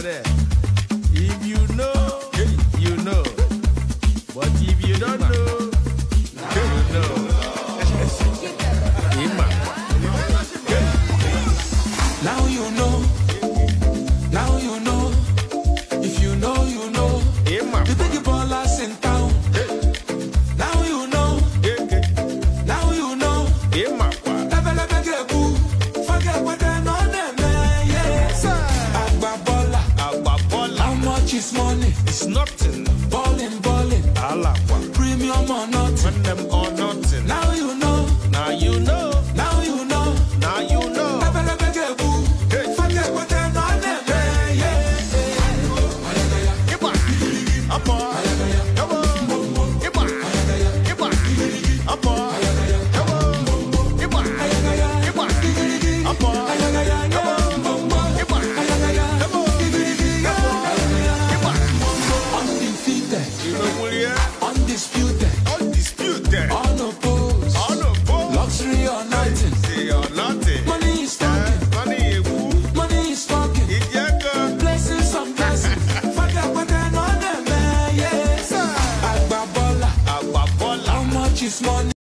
there. If you know, you know. But if you don't know, you know. Now you know. Now you know. If you know, you know. The big ballers in town. Now you know. Now you know. Forget what they're on them. Yes. Agbabola. How much is money? It's nothing. Ballin'. Premium or nothing. When them or nothing. Now you know. Now you know. Now you know. Now you know. Forget what they're on them. Undisputed. Unopposed. Luxury or nothing. Money is talking. Money is talking. Blessings on blessings. Forget what they're on them. Yes. Agbabola. How much is money?